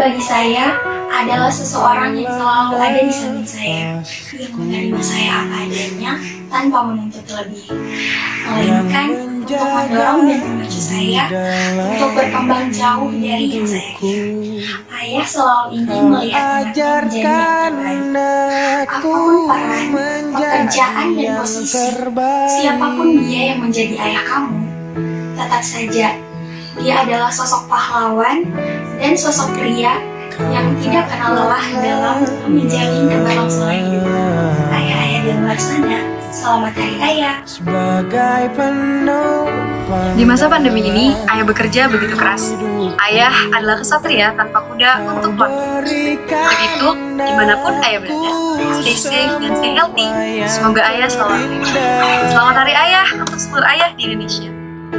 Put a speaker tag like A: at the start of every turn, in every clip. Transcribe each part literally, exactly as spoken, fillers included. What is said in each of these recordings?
A: bagi saya adalah seseorang yang selalu ada di samping saya, yang menerima saya apa adanya tanpa menuntut lebih, melainkan untuk mendorong dan memacu saya untuk berkembang jauh dari yang saya kira. Ayah selalu ingin melihat anaknya menjadi yang terbaik. Apapun peran, pekerjaan, dan posisi, siapapun dia yang menjadi ayah kamu, tetap saja dia adalah sosok pahlawan dan sosok pria yang tidak kenal lelah dalam menjalin keberlangsungan hidup. Ayah-ayah di luar sana, selamat Hari Ayah.
B: Di masa pandemi ini, ayah bekerja begitu keras. Ayah adalah kesatria tanpa kuda untuk waktu. Untuk itu, dimanapun ayah berada, stay safe dan stay healthy. Semoga ayah selalu aktif. Selamat Hari Ayah untuk seluruh ayah di Indonesia.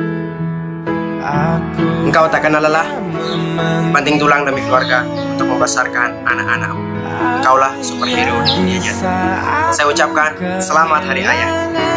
C: Engkau tak kenal lelah, banting tulang demi keluarga untuk membesarkan anak-anakmu. Engkaulah superhero di dunia nyata. Saya ucapkan selamat Hari Ayah.